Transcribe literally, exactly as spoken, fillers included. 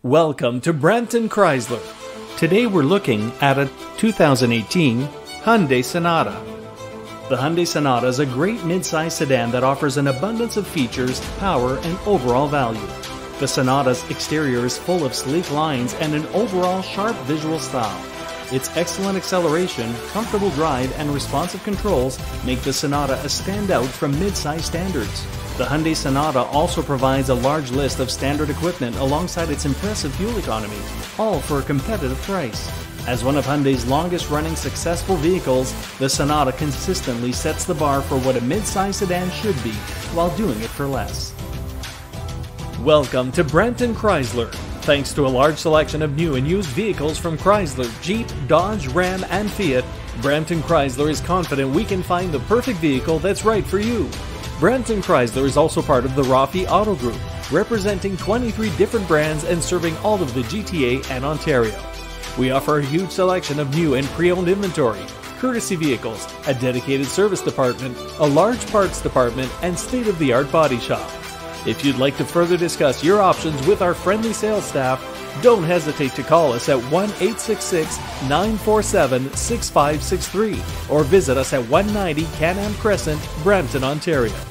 Welcome to Brampton Chrysler. Today we're looking at a two thousand eighteen Hyundai Sonata. The Hyundai Sonata is a great mid-size sedan that offers an abundance of features, power, and overall value. The Sonata's exterior is full of sleek lines and an overall sharp visual style. Its excellent acceleration, comfortable drive, and responsive controls make the Sonata a standout from mid-size standards. The Hyundai Sonata also provides a large list of standard equipment alongside its impressive fuel economy, all for a competitive price. As one of Hyundai's longest-running successful vehicles, the Sonata consistently sets the bar for what a mid-size sedan should be, while doing it for less. Welcome to Brampton Chrysler. Thanks to a large selection of new and used vehicles from Chrysler, Jeep, Dodge, Ram, and Fiat, Brampton Chrysler is confident we can find the perfect vehicle that's right for you. Brampton Chrysler is also part of the Rafi Auto Group, representing twenty-three different brands and serving all of the G T A and Ontario. We offer a huge selection of new and pre-owned inventory, courtesy vehicles, a dedicated service department, a large parts department, and state-of-the-art body shop. If you'd like to further discuss your options with our friendly sales staff, don't hesitate to call us at one eight six six, nine four seven, six five six three or visit us at one ninety Can-Am Crescent, Brampton, Ontario.